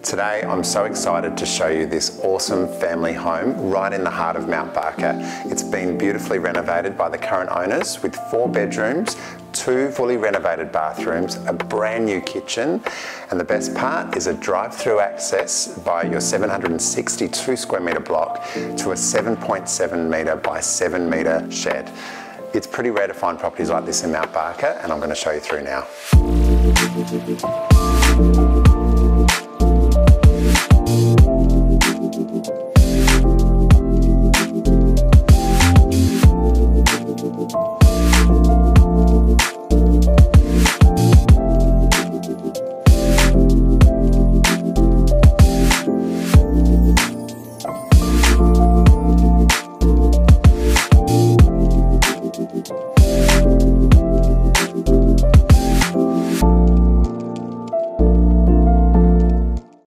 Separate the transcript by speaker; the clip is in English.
Speaker 1: Today I'm so excited to show you this awesome family home right in the heart of Mount Barker. It's been beautifully renovated by the current owners with 4 bedrooms, 2 fully renovated bathrooms, a brand new kitchen, and the best part is a drive-through access by your 762 square metre block to a 7.7 metre by 7 metre shed. It's pretty rare to find properties like this in Mount Barker, and I'm going to show you through now.